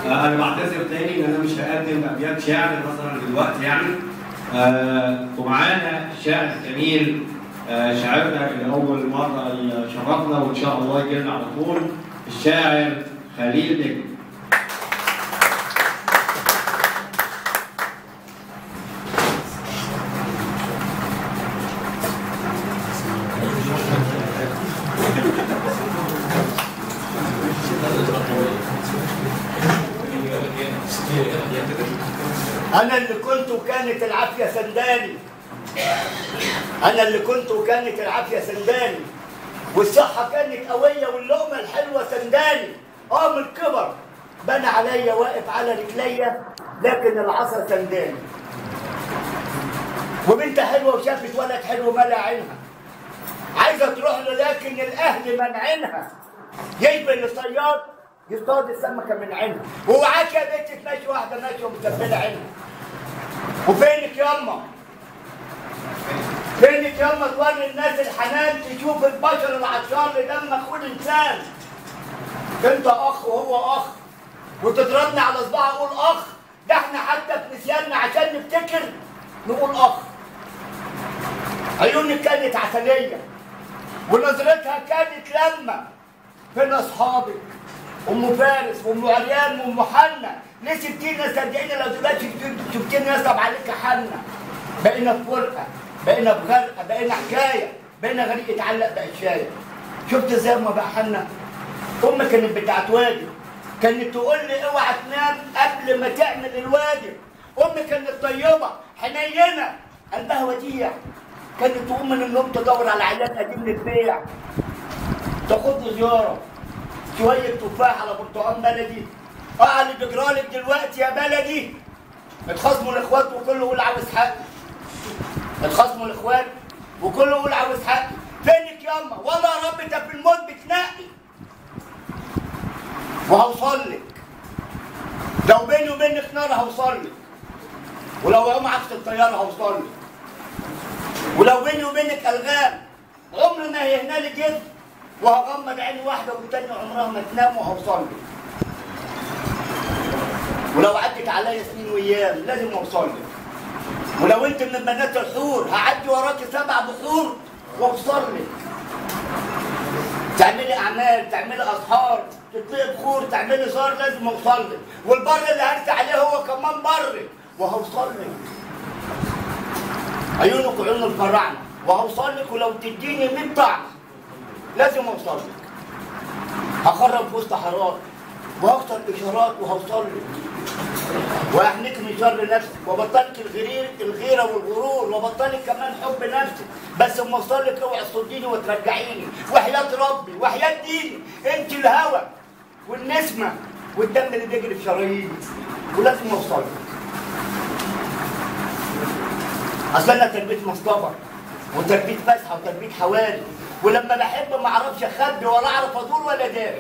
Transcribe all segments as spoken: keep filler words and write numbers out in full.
آه انا بعتذر تاني ان انا مش هقدم ابيات شعر مثلا دلوقتي يعني. آه ومعانا الشاعر الجميل آه شاعرنا اللي اول مره شرفنا وان شاء الله يجي لنا على طول، الشاعر خليل نجم. أنا اللي كنت وكانت العافية سنداني، أنا اللي كنت وكانت العافية سنداني، والصحة كانت قوية واللقمة الحلوة سنداني. آه من الكبر بنى عليا واقف على رجليا لكن العصا سنداني. وبنت حلوة وشافت ولد حلو ملا عينها، عايزة تروح له لكن الأهل منعينها. يجبل الصياد يصطاد السمكة من عينها، ووعاك يا بنت تمشي واحدة ماشية ومتبلة عينها. وفينك ياما؟ فينك ياما توري الناس الحنان، تشوف البشر العطشان لدم اخوه انسان. انت اخ وهو اخ، وتضربني على صباعي اقول اخ؟ ده احنا حتى في نسياننا عشان نفتكر نقول اخ. عيونك كانت عسلية ونظرتها كانت لما. فين اصحابك؟ ام فارس وام عريان وام حنة، ليه سبتينا؟ صدقيني لو دلوقتي شفتيني يصعب عليك حنة. بقينا في فرقه، بقينا في غرقه، بقينا حكايه، بقينا غريق يتعلق بقشايه. شفت ازاي ما بقى حنة؟ امي كانت بتاعت واجب، كانت تقول لي اوعى تنام قبل ما تعمل الواجب. امي كانت طيبه حنينه قلبها وديع، كانت تقوم من النوم تدور على علاج قديم للبيع، تاخد له زياره شويه تفاح على برتقال بلدي. اه اللي بيجرالك دلوقتي يا بلدي اتخاصموا الاخوات وكله يقول عاوز حقي. اتخاصموا الاخوات وكله يقول عاوز حقي. فينك ياما؟ والله يا رب انت في الموت بتنقي. وهوصل لك لو بيني وبينك نار، هوصل لك. ولو يوم عكس الطياره هوصل لك. ولو بيني وبينك الغام عمر ما هيهنا لي جد، وهغمض عيني واحده والتانيه عمرها ما تنام وهوصل لك. ولو عدت عليا سنين وايام لازم اوصل لك. ولو انت من بنات الحور هعدي وراكي سبع بحور واوصل لك. تعملي اعمال، تعملي اسحار، تطلقي بخور، تعملي زار، لازم اوصل لك. والبر اللي هرسي عليه هو كمان برك وهوصل لك. عيونك عيون الفراعنه وهوصل لك. ولو تديني مية طعم لازم اوصل لك. هخرب في وسط حارات وهكسر اشارات وهوصل لك. واحميك من شر نفسك وبطلك الغير الغيره والغرور، وبطلك كمان حب نفسك. بس اما اوصل لك اوعي تصديني وترجعيني، وحياه ربي وحياه ديني انت الهوى والنسمه والدم اللي بيجري في شراييني، ولازم اوصل لك. اصل انا تربيه مصطبه وتربيه فسحه وتربيه حوالي، ولما بحب ما اعرفش اخبي ولا اعرف ادور ولا داري.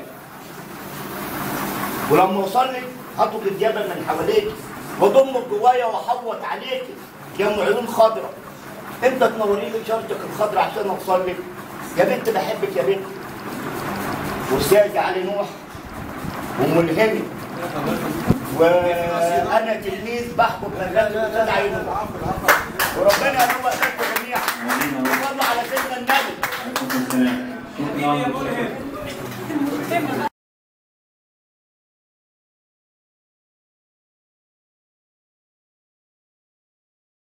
ولما اوصل لك هطلق الجبل من حواليك واضمك جوايا واحوط عليكي يا ام عيون خضراء. انت تنوري لي شرطك الخضراء عشان اوصل لك. يا بنت بحبك يا بنت. واستاذ علي نوح وملهمي، وانا تلميذ بحكم مدرسه الاستاذ علي نوح. وربنا يروق قلبكم جميعا وصلوا على سيدنا النبي.